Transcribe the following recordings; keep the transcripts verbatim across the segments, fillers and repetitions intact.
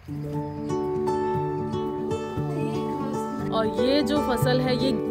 और ये जो फसल है ये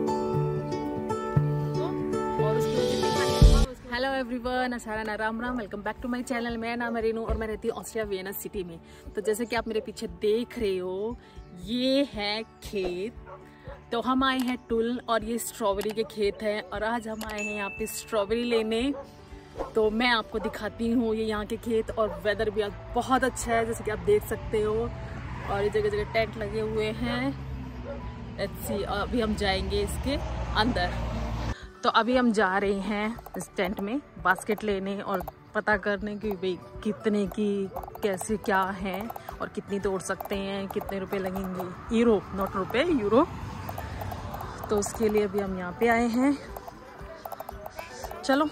हेलो एवरीवन, अस्सलाम Ram Ram, welcome back to my channel. मेरा नाम है रेनू और मैं रहती हूँ ऑस्ट्रिया वियना सिटी में। तो जैसे कि आप मेरे पीछे देख रहे हो, ये है खेत। तो हम आए हैं टुल और ये स्ट्रॉबेरी के खेत हैं और आज हम आए हैं यहाँ पे स्ट्रॉबेरी लेने। तो मैं आपको दिखाती हूँ ये यहाँ के खेत, और वेदर भी आज बहुत अच्छा है जैसे कि आप देख सकते हो। और ये जगह जगह टेंट लगे हुए हैं। लेट्स सी, अभी हम जाएंगे इसके अंदर। तो अभी हम जा रहे हैं इस टेंट में बास्केट लेने और पता करने की भाई कितने की कैसे क्या है और कितनी तोड़ सकते हैं, कितने रुपए लगेंगे। यूरो, नॉट रुपए, यूरो। तो उसके लिए अभी हम यहाँ पे आए हैं। चलो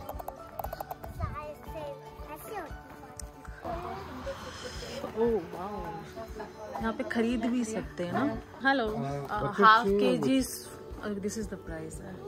ओह वाओ, यहाँ पे खरीद भी सकते हैं ना। Hello, half K G, this is the price है।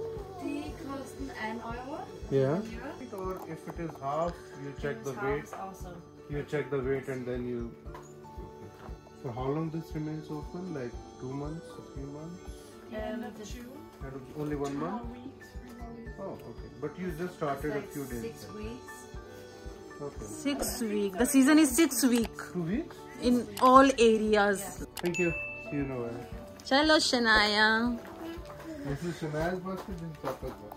Yeah. Or if it is half, you check the weight. You check the weight and then you. For how long this remains open? Like two months, a few months? And And only one month? Oh, okay. But you just started a few days. Six weeks. Okay. Six week. The season is six week Two weeks? in all areas. Thank you. See you nowhere. चलो Shanaya. This is Shanaya's basket. This is Papa's basket.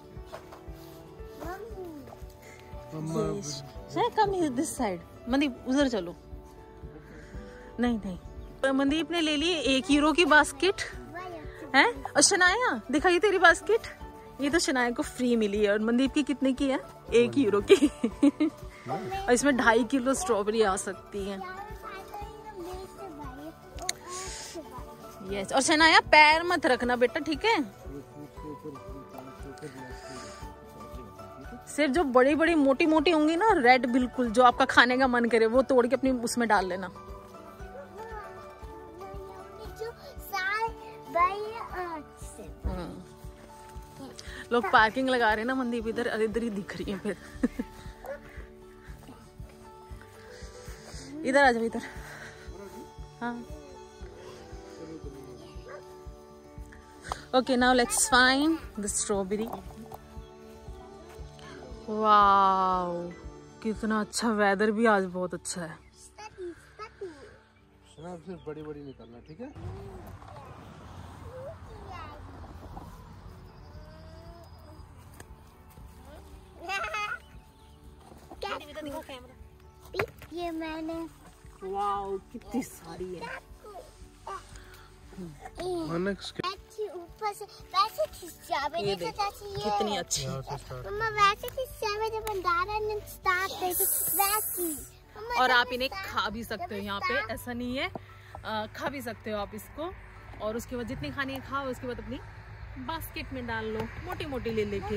Mama. Shall I come here this side? Mandeep उधर चलो। नहीं नहीं, मनदीप ने ले ली एक euro की basket है। और शनाया दिखाइए तेरी बास्केट। ये तो शनाया को फ्री मिली है। और मनदीप की कितने की है? एक यूरो की। और इसमें ढाई किलो स्ट्रॉबेरी आ सकती है। यस। और शनाया पैर मत रखना बेटा, ठीक है? सिर्फ जो बड़ी बड़ी मोटी मोटी होंगी ना, रेड बिल्कुल, जो आपका खाने का मन करे वो तोड़ के अपनी उसमें डाल लेना। लोग पार्किंग लगा रहे हैं ना मनदीप, इधर इधर ही दिख रही है। फिर इधर आ जाओ, इधर। हाँ okay, now let's find the strawberry. Wow, कितना अच्छा वेदर भी आज बहुत अच्छा है। सिर्फ बड़ी बड़ी निकालना, ठीक है? ये मैंने वाओ कितनी सारी है। ऊपर से वैसे ये देख, कितनी अच्छी। मम्मा वैसे वैसी। और आप इन्हें खा भी सकते हो यहाँ पे, ऐसा नहीं है, आ, खा भी सकते हो आप इसको। और उसके बाद जितनी खानी है खाओ, उसके बाद अपनी बास्केट में डाल लो, मोटी मोटी ले लेके।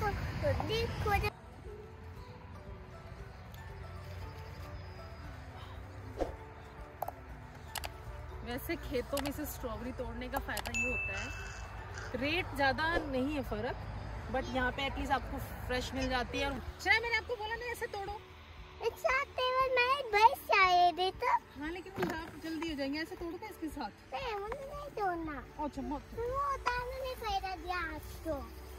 वैसे खेतों में से स्ट्रॉबेरी तोड़ने का फायदा ये होता है, रेट ज्यादा नहीं है फर्क, बट यहाँ पे एटलीस्ट आपको फ्रेश मिल जाती है। चलो मैंने आपको बोला ना ऐसे तोड़ो। देता। हाँ लेकिन वो खराब जल्दी हो जाएंगे, ऐसे तोड़ो ना इसके साथ। नहीं, मुझे नहीं तोड़ना। अच्छा मत। वो उतारने नहीं फायदा दिया आपको।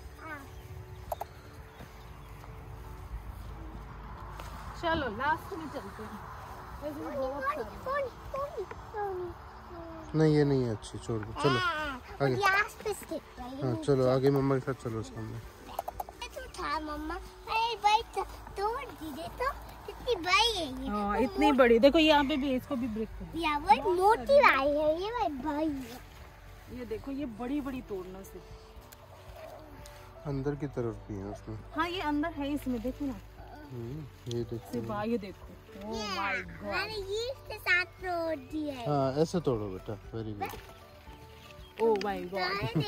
चलो लास्ट में चलते हैं। वैसे तो बहुत सारे। नहीं ये नहीं है अच्छी, छोड़ दो। चलो आगे। हाँ चलो आगे, मम्मा के साथ चलो सामने। था मम्मा, अरे भाई तोड़ दी दे तो कितनी बड़ी है ये। हाँ इतनी बड़ी, देखो यहाँ पे भी, इसको भी ब्रेक करो। ये भाई मोटी वाली है, ये भाई बड़ी है। ये देखो, ये बड़ी बड़ी तोड़ना से। अंदर की तरफ भी है उसमें। हाँ ये अंदर है इसमें, देखो ना। ये देखो, ये देखो। ओह माय गॉड, मैंने ये इसके साथ तोड़ दी है। हाँ ऐसे तोड़ो बेटा, very good. Oh my God.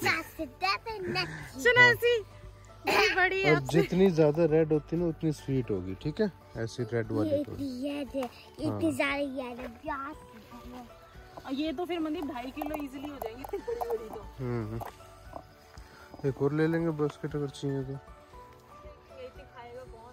सुना सी बड़ी है। और जितनी ज्यादा रेड होती है ना उतनी स्वीट होगी, ठीक है? ऐसी रेड वाली तो इतनी सारी है। ये तो फिर मतलब ढाई किलो इजीली हो जाएंगी, इतनी बड़ी बड़ी तो। हम्म एक और ले लेंगे बास्केट अगर चाहिए तो। खाएगा कौन?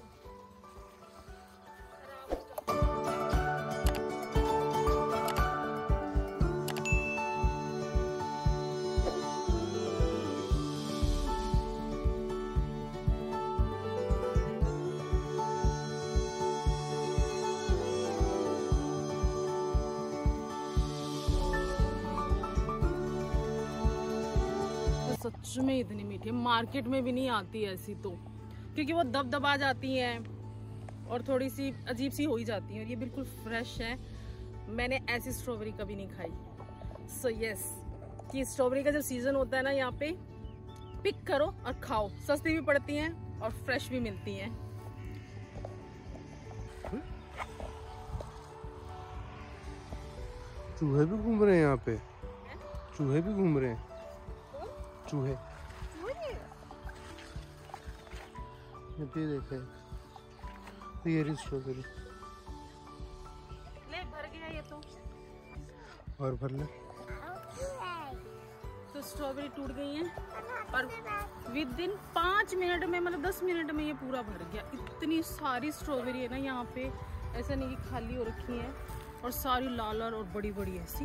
सच में इतनी मीठी है, मार्केट में भी नहीं आती ऐसी तो, क्योंकि वो दब दबा जाती हैं और थोड़ी सी अजीब सी हो ही जाती हैं, और ये बिल्कुल फ्रेश है। मैंने ऐसी स्ट्रॉबेरी कभी नहीं खाई। सो so, यस yes, कि स्ट्रॉबेरी का जब सीजन होता है ना, यहाँ पे पिक करो और खाओ। सस्ती भी पड़ती हैं और फ्रेश भी मिलती हैं। चूहे भी घूम रहे हैं यहाँ पे, चूहे भी घूम रहे हैं, चूहे। ये देखे, ये रही स्ट्रॉबेरी। ले भर गया ये तो, और भर ले। तो स्ट्रॉबेरी टूट गई है और विद इन पाँच मिनट में, मतलब दस मिनट में ये पूरा भर गया। इतनी सारी स्ट्रॉबेरी है ना यहाँ पे, ऐसा नहीं कि खाली हो रखी है, और सारी लाल लाल और बड़ी बड़ी ऐसी।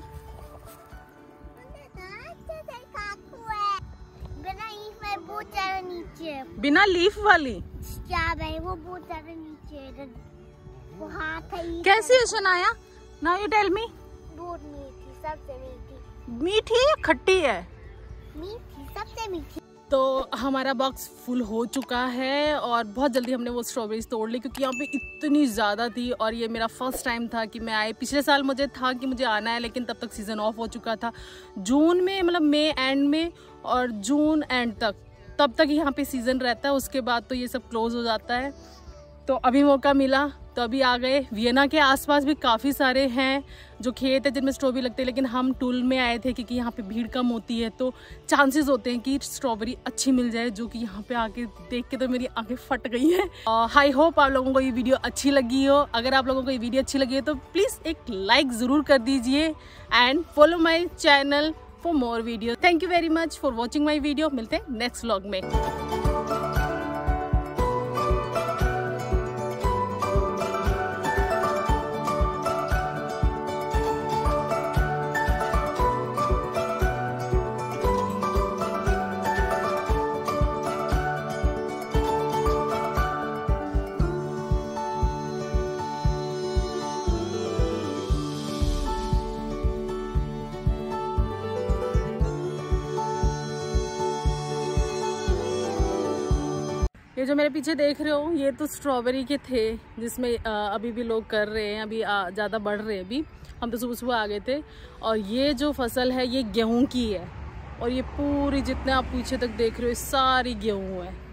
बिना लीफ में बहुत ज्यादा नीचे, बिना लीफ वाली क्या भाई, वो बहुत ज्यादा नीचे, वो हाथ है। कैसी है Shanaya? Now you tell me. बहुत मीठी, सबसे मीठी। मीठी है खट्टी है? मीठी, सबसे मीठी। तो हमारा बॉक्स फुल हो चुका है और बहुत जल्दी हमने वो स्ट्रॉबेरीज तोड़ ली, क्योंकि यहाँ पे इतनी ज़्यादा थी। और ये मेरा फर्स्ट टाइम था कि मैं आए। पिछले साल मुझे था कि मुझे आना है, लेकिन तब तक सीज़न ऑफ हो चुका था जून में, मतलब मई एंड में, और जून एंड तक, तब तक यहाँ पे सीज़न रहता है। उसके बाद तो ये सब क्लोज हो जाता है। तो अभी मौका मिला तो अभी आ गए। वियना के आसपास भी काफ़ी सारे हैं जो खेत है जिनमें स्ट्रॉबेरी लगते हैं, लेकिन हम टुल में आए थे क्योंकि यहाँ पे भीड़ कम होती है, तो चांसेस होते हैं कि स्ट्रॉबेरी अच्छी मिल जाए, जो कि यहाँ पे आके देख के तो मेरी आंखें फट गई हैं। आई होप आप लोगों को ये वीडियो अच्छी लगी हो। अगर आप लोगों को ये वीडियो अच्छी लगी है तो प्लीज़ एक लाइक ज़रूर कर दीजिए and follow my channel for more video. Thank you very much for watching my video. मिलते हैं नेक्स्ट व्लॉग में। ये जो मेरे पीछे देख रहे हो, ये तो स्ट्रॉबेरी के थे जिसमें अभी भी लोग कर रहे हैं, अभी ज़्यादा बढ़ रहे हैं। अभी हम तो सुबह सुबह आ गए थे। और ये जो फसल है ये गेहूं की है, और ये पूरी जितने आप पीछे तक देख रहे हो सारी गेहूं है।